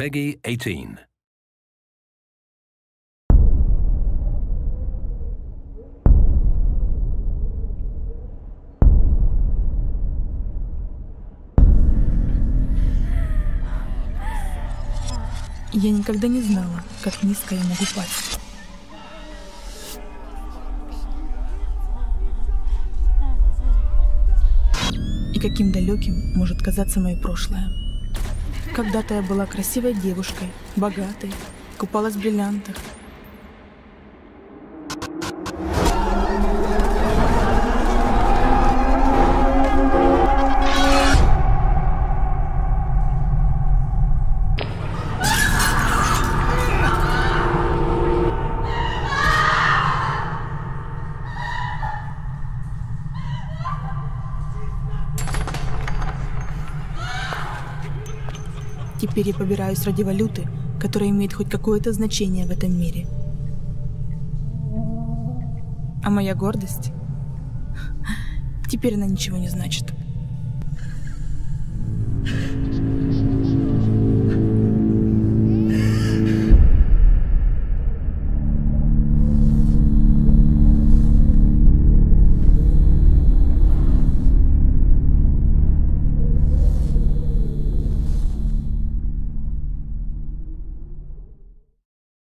Peggy 18. Я никогда не знала, как низко я могу пасть. И каким далеким может казаться мое прошлое. Когда-то я была красивой девушкой, богатой, купалась в бриллиантах. Теперь я побираюсь ради валюты, которая имеет хоть какое-то значение в этом мире. А моя гордость? Теперь она ничего не значит.